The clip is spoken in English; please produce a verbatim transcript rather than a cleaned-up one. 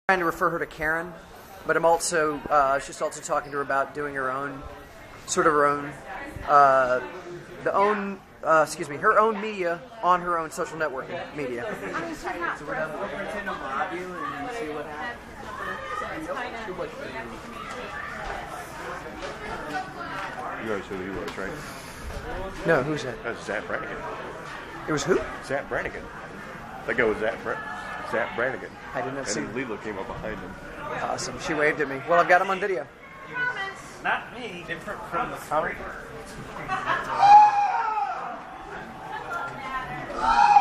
trying to refer her to Karen, but I'm also uh, she's also talking to her about doing her own, sort of her own, uh, the own, uh, excuse me, her own media on her own social networking media. So we're gonna pretend to mob you and then see what happens. You already said who he was, right? No, who's that? That's Zach Brannigan. It was who? Zach Brannigan. That guy was Zach, Bra- Zach Brannigan. I didn't have And seen. Leela came up behind him. Awesome. She waved at me. Well, I've got him on video. Not me. Different from the street.